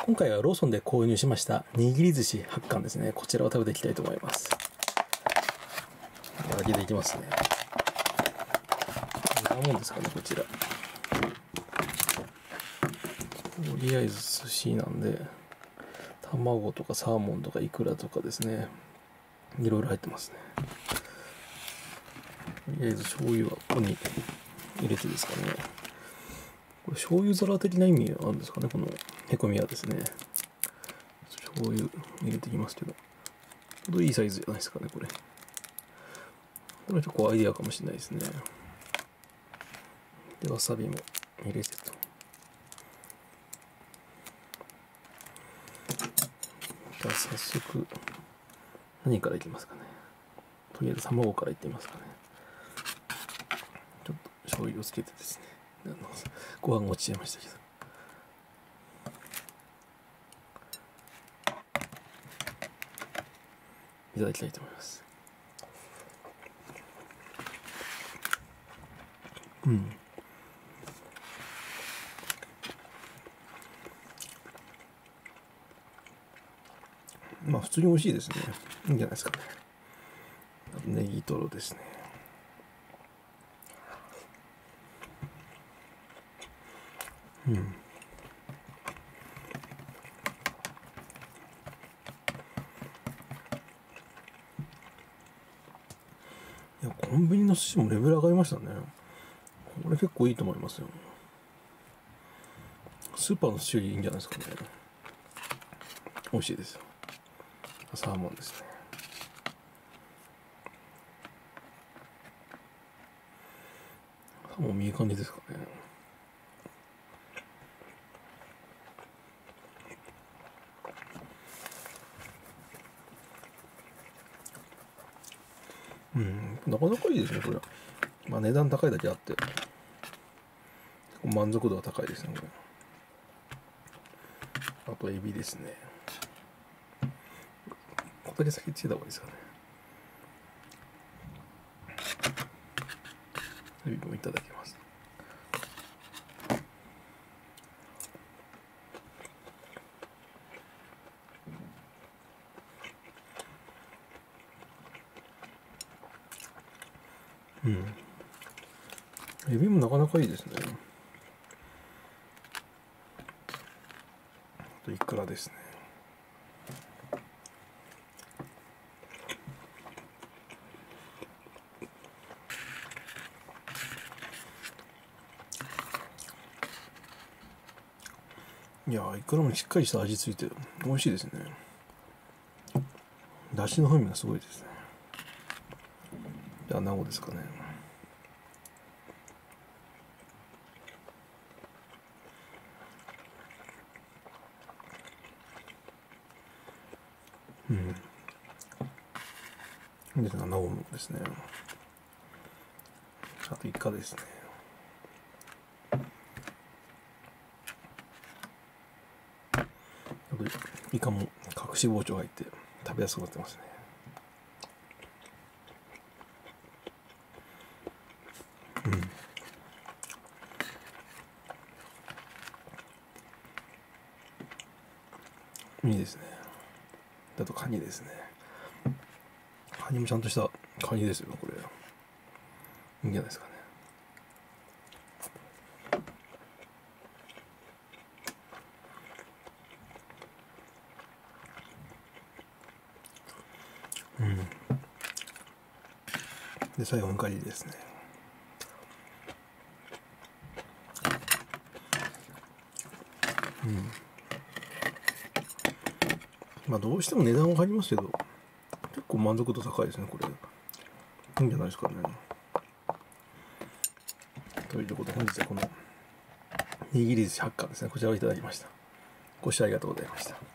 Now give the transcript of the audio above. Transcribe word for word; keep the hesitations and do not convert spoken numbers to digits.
今回はローソンで購入しました握り寿司はっ貫ですね。こちらを食べていきたいと思います。開けていきますね。どんなもんですかね、こちら。とりあえず寿司なんで、卵とかサーモンとかイクラとかですね。いろいろ入ってますね。とりあえず醤油はここに入れてですかね。これ醤油皿的な意味あるんですかね、このへこみはですね。醤油入れていきますけど。ちょうどいいサイズじゃないですかね、これ。これ結構アイディアかもしれないですね。で、わさびも入れてと。じゃあ早速、何からいきますかね。とりあえず卵からいってみますかね。ちょっと醤油をつけてですね。ご飯落ちちゃいましたけど。いただきたいと思います。うん。まあ普通に美味しいですね。いいんじゃないですかね。ネギトロですね。うん。いや、コンビニの寿司もレベル上がりましたね。これ結構いいと思いますよ。スーパーの寿司よりいいんじゃないですかね。美味しいですよ。サーモンですね。サーモンいい感じですかね。うん、なかなかいいですね、これ。まあ値段高いだけあって、結構満足度が高いですね、これ。あとエビですね。ここだけ先つけた方がいいですかね。エビもいただきます。うん。エビもなかなかいいですね。あとイクラですね。いやー、イクラもしっかりした味付いて美味しいですね。だしの風味がすごいですね。じゃあ、ナゴですかね。うん。で、ナゴもですね。あとイカですね。イカも隠し包丁入って食べやすくなってますね。うん。いいですね。あとカニですね。カニもちゃんとしたカニですよ、これ。いいんじゃないですかね。うん。で、最後のカニですね。うん。まあどうしても値段は張りますけど、結構満足度高いですね、これ。いいんじゃないですかね。ということで本日はこの握り寿司はっ貫ですね、こちらをいただきました。ご視聴ありがとうございました。